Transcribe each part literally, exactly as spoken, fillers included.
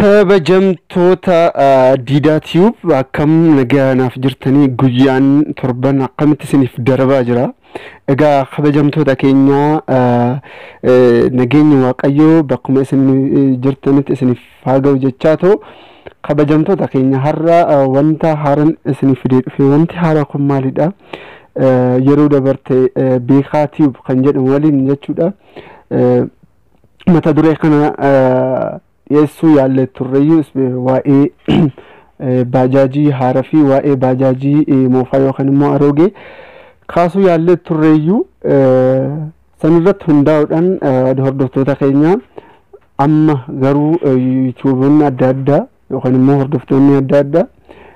kabajamtoota Diidaa Tube akkam nagaanaaf jirtanii guyyaan torban akkamitti isiniif darbaa jira. Egaa kabajamtoota keenya nageenya Waaqayyoo bakkuma isin jirtanitti isiniif haa ga'u jechaa ta'u kabajamtoota keenya har'a wanta haaraan isiniif fidee dhufe wanti haaraa kun maalidha? Yeroo dabarte Beekaa Tube kan jedhamu waliin jechuudha. Mata duree kana yesu yalle turreeyyuu waa'ee baajaajii haaraa fi waa'ee baajaajii moofaa yookaan immoo aroogee kaasuu yalle turreeyyuu sanirratti hundaa'uudhaan hordoftoota keenya amma garuu yuutuuboonni adda addaa yookaan immoo hordoftoonni adda addaa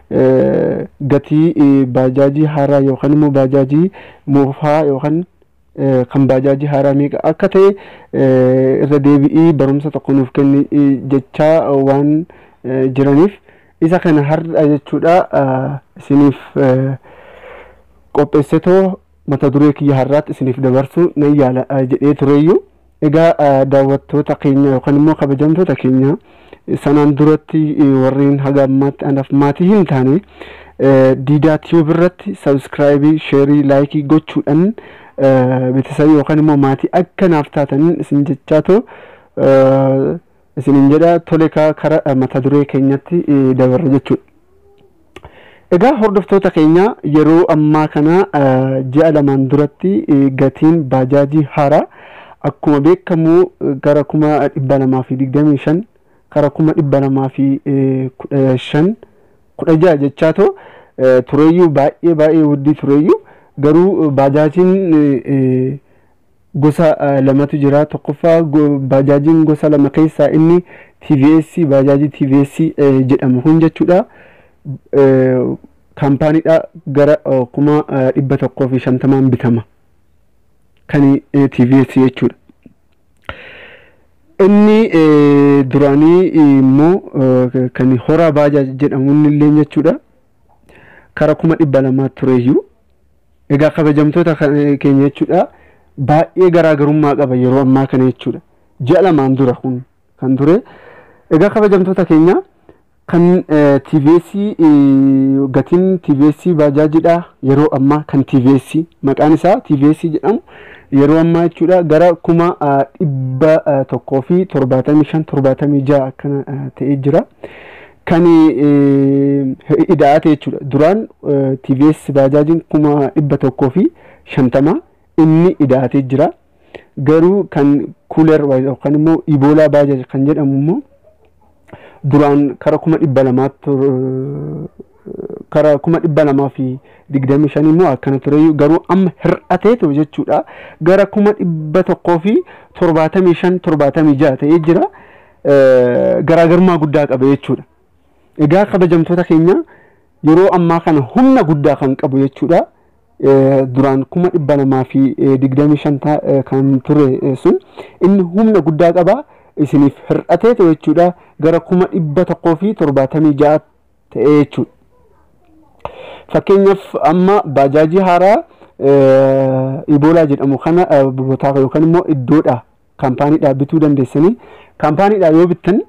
gatii baajaajii haaraa yookaan immoo baajaajii moofaa yookaan kan baajaajii haaraa meeqa akka ta'e irra deebi'ii barumsa tokko nuuf kenni jechaa waan jiraniif isa kana har'a jechuudha isiniif qopheessitoo mata duree kiyya har'aatti isiniif dabarsuu nan yaala jedhee tureeyyuu. Egaa daawwattoota keenya yookaan immoo kabajamtoota keenya sanaan duratti warreen haga ammaatti anaaf maatii hin taane Diidaa Tube irratti subscribe sheerii laayikii gochuudhaan ቤተሰብ yookaan immoo maatii akka naaf taataniin isin jechaa ta'u isinin jedha tole karaa mata duree keenyatti dabarra jechuudha. Egaa hordoftoota keenya yeroo ammaa kana ji'a lamaan duratti gatiin baajaajii haaraa akkuma beekamu gara kuma dhibba lamaa fi digdamii shan gara kuma dhibba lamaa fi kudha shan kudha ja'a jechaa ta'u tureeyyuu baay'ee baay'ee wuddii tureeyyuu. Garuu baajaajiin gosa lamatu jira. Tokkoffaa baajaajiin gosa lama keessaa inni T V S baajaajii T V S jedhamu kun jechuudha. Kaampaaniidha gara kuma dhibba tokkoo fi shantamaan bitama kan T V S jechuudha. Inni duraanii immoo kan horaa baajaaj jedhamu illee jechuudha. Kara kuma dhibba lamaa tureeyyuu. Egaa kabajamtoota keenya jechuudha baay'ee garaagarummaa qaba yeroo ammaa kana jechuudha. Ji'a lamaan dura kun kan ture. Egaa kabajamtoota keenya kan T V S gatiin T V S baajaajiidha yeroo ammaa kan T V S maqaan isaa T V S jedhamu yeroo ammaa jechuudha gara kuma dhibba tokkoo fi torbaatamii shan torbaatamii ja'a akkana ta'ee jira. Kan ida'ate jechuudha. Duraan T V S baajaajiin kuma dhibba tokkoo fi shantama inni ida'atee jira. Garuu kan kuuler yookaan immoo iboolaa baajaaj kan jedhamu immoo duraan kara kuma dhibba lamaatti kara kuma dhibba lamaa fi digdamii shan immoo akkana ture. Garuu amma hir'ateetu jechuudha gara kuma dhibba tokkoo fi torbaatamii shan torbaatamii ja'a ta'ee jira. Garaagarummaa guddaa qaba jechuudha. Egaa kabajamtoota keenya yeroo ammaa kana humna guddaa kan qabu jechuudha. Duraan kuma dhibba lamaa fi digdamii shan kan ture sun inni humna guddaa qaba isiniif hir'ateetu jechuudha gara kuma dhibba tokkoo fi torbaatamii ja'a ta'ee jechuudha. Fakkeenyaaf amma baajaajii haaraa iboolaa jedhamu kana botaa yookaan immoo iddoodha kaampaaniidhaa bituu dandeessanii kaampaaniidhaa yoo bittan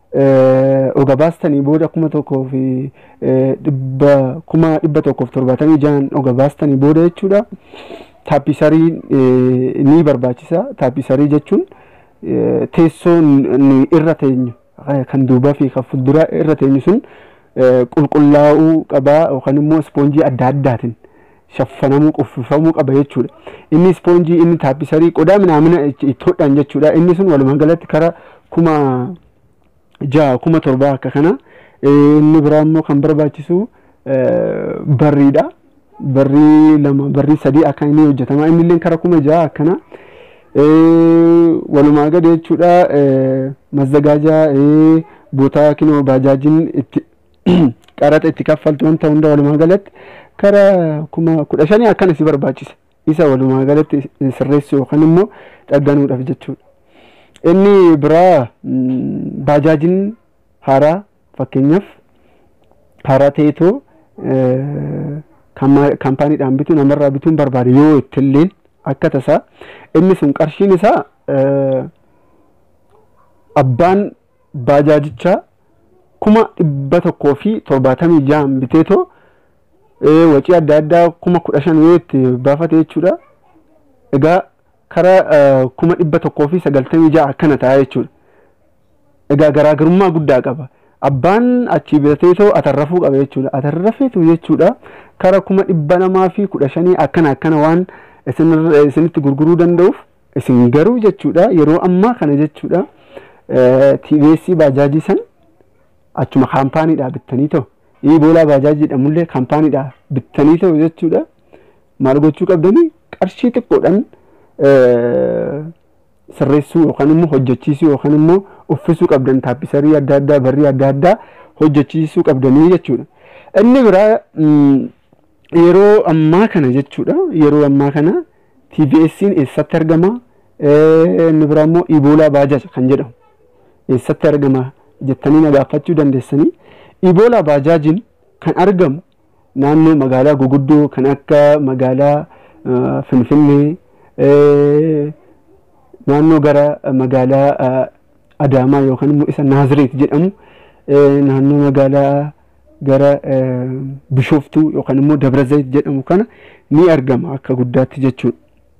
oga baastanii booda kuma tokkoo fi dhibba kuma dhibba tokkoo fi torbaatamii ja'an oga baastanii booda jechuudha. Taappisarii ni barbaachisa. Taappisarii jechuun teessoo irra teenyu kan duubaa fi kan fuulduraa irra teenyu sun qulqullaa'uu qaba yookaan immoo ispoonjii adda addaatiin shaffanamuu uffifamuu qaba jechuudha. Inni ispoonjii inni taappisarii qodaa minaamina ittoodhaan jechuudha. Inni sun walumaa galatti kara kuma ja'a kuma torbaa akka kana. Inni biraa immoo kan barbaachisu barriidha. Barrii lama barrii sadii akka inni hojjetama. Inni illee kara kuma ja'a akkana walumaa gadi jechuudha. Mazzagaajaa bootaa kinoo baajaajiin itti qaraxa itti kaffaltu wanta hunda walumaa galatti kara kuma kudha shanii akkana si barbaachisa. Isa walumaa galatti sirreessu yookaan immoo dhagganuudhaaf jechuudha. Inni biraa baajaajiin haaraa fakkeenyaaf haaraa ta'eetoo kaampaaniidhaan bituu namarraa bituun barbaade yoo ittillee akka tasaa inni sun qarshiin isaa abbaan baajaajichaa kuma dhibba tokkoo fi torbaatamii ja'a biteetoo wacii adda addaa kuma kudha shan yoo itti baafate jechuudha. Egaa kara kuma dhibba tokkoo fi sagaltamii ja'a akkana ta'a jechuudha. Egaa garaagarummaa guddaa qaba. Abbaan achi bitateetoo atarrafuu qaba jechuudha. Atarrafeetu jechuudha kara kuma dhibba lamaa fi kudha shanii akkana akkana waan isinitti gurguruu danda'uuf isin garuu jechuudha yeroo ammaa kana jechuudha T V S baajaajii san achuma kaampaaniidhaa bittanii ta'u Ebola baajaajii jedhamullee kaampaaniidhaa bittanii ta'u jechuudha. Maal gochuu qabdanii qarshii xiqqoodhaan sirreessuu yookaan immoo hojjechiisuu yookaan immoo uffisuu qabdan taappisarii adda addaa barrii adda addaa hojjechiisuu qabdanii jechuudha. Inni biraa yeroo ammaa kana jechuudha yeroo ammaa kana T V S'in eessatti argama? Inni biraa immoo Ebola baajaaj kan jedhamu eessatti argama jettanii na gaafachuu dandeessanii. Ebola baajaajiin kan argamu naannoo magaalaa guguddoo kan akka magaalaa Finfinnee naannoo gara magaalaa Adaamaa yookaan immoo isa Naazireet jedhamu naannoo magaalaa gara Bishooftuu yookaan immoo Dabra Zayit jedhamu kana ni argama akka guddaatti jechuudha.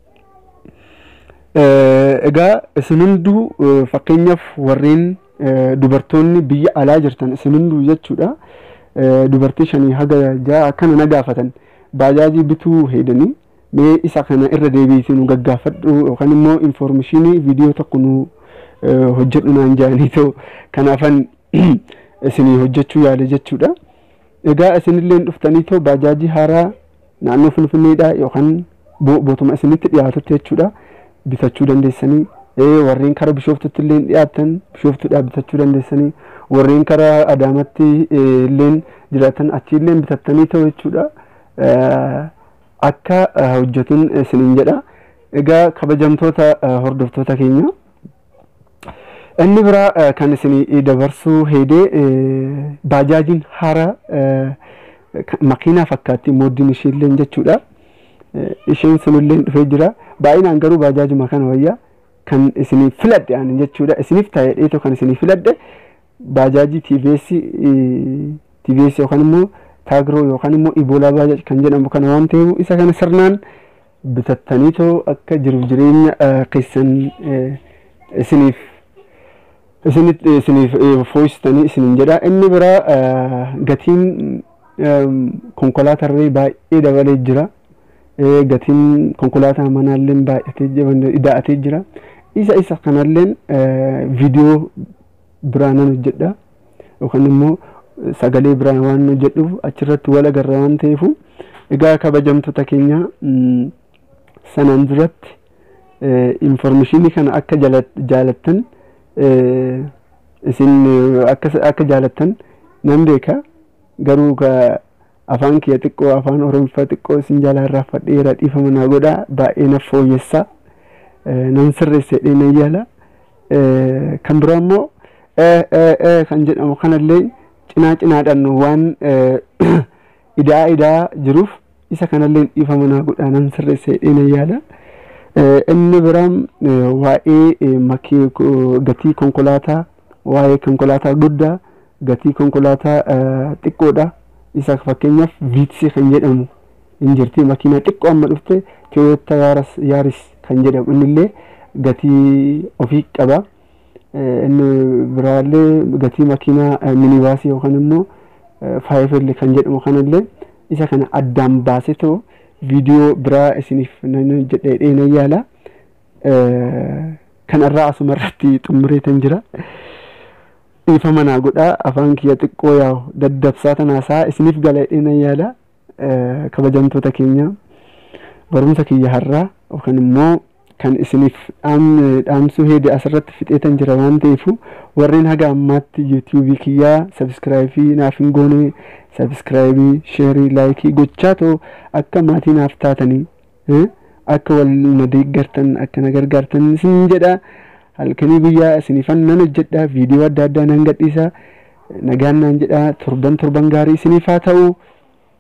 Egaa isin hunduu fakkeenyaaf warreen dubartoonni biyya alaa jirtan isin hunduu jechuudha dubartii shanii haga ja'a akkana na gaafatan baajaajii bituu heedanii mee isa kana irra deebiitii nu gaggaafadhu yookaan immoo informationii viidiyoo tokko nu hojjedhu naan jedhanii ta'u kanaafan isinii hojjechuu yaale jechuudha. Egaa isinillee dhuftanii ta'u baajaajii haaraa naannoo Finfinneedhaa yookaan bootuma isinitti dhiyaatutti jechuudha bitachuu dandeessanii. Warreen kara Bishooftutti illee dhiyaatan Bishooftuudhaa bitachuu dandeessanii. Warreen kara Adaamatti illee jiraatan achi illee bitattanii ta'u jechuudha. Akka hojjetuun isiniin jedha. Egaa kabajamtoota hordoftoota keenya inni biraa kan isinii dabarsuu heedee baajaajiin haaraa makiinaa fakkaatti mooddiin isheellee jechuudha. Isheen sunillee dhufee jira. Baay'inaan garuu baajaajuma kana wayyaa kan isinii filadhe ani jechuudha. Isiniif taa'ee dheetoo kan isinii filadhe baajaajii T V S T V S yookaan immoo Taagroo yookaan immoo Ebola baajaaj kan jedhamu kana waan ta'eef isa kana sirnaan bitattanii too akka jiruuf jireenya keessan isiniif isinitti isiniif fooyyistanii isiniin jedha. Inni biraa gatiin konkolaatarree baay'ee dabalee jira. Gatiin konkolaataa manaallee baay'atee ida'atee jira. Isa isa kanallee viidiyoo biraan hojjedha yookaan immoo sagalee biraan waan hojjedhuuf achirratti wal agarra waan ta'eef egaa kabajamtoota keenya sanaan duratti informationii kana akka jaalattan isin akka akka jaalattan nan beeka garuu afaan kiyya xiqqoo afaan Oromoo xiqqoo isin jaalaa irraa fadheera dhiifama naa godhaa baay'ee na fooyyessa nan sirreessedhee nan yaala. Kan biraa immoo kan jedhamu kanallee cinaa cinaadhaan waan idaa idaa jiruuf isa kanallee dhiifama naa godhaa nan sirreessedhee nan yaala. Inni biraan waa'ee makii gatii konkolaataa waa'ee konkolaataa guddaa gatii konkolaataa xiqqoodha. Isa fakkeenyaaf Vitsi kan jedhamu injirtii makiinaa xiqqoo amma dhufte Toyota Yaris kan jedhamu innillee gatii ofii qaba. Inni biraallee gatii makiinaa minibaasii yookaan immoo Faayifel kan jedhamu kanallee isa kana addaan baasee ta'u viidiyoo biraa isiniif nan jedhee nan yaala. Kanarraa asuma irratti xumureetan jira. Dhiifama naa godhaa afaan kiyya xiqqoo yaa'u daddabsaa tanaasaa isiniif galadhee nan yaala. Kabajamtoota keenya barumsa kiyya har'aa yookaan immoo kan isiniif dhaamsuu heede asirratti fixeetan jira waan ta'eef warreen haga ammaatti yuutuubii kiyyaa sabskraayibii naaf hin goone sabskraayibii sheerii laayikii gochaa ta'u akka maatii naaf taatanii akka wal na deeggartan akka na gargaartan isin jedha. Halkanii guyyaa isiniifan nan hojjedha viidiyoo adda addaa nan gadhiisa nagaan naan jedha. Torban torban gaarii isiniif haa ta'u.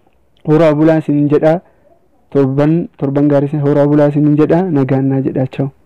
Horaa bulaa isiniin jedha. Torban torban gaarii horaa bulaa isiniin jedha nagaan naa jedha. Ciao.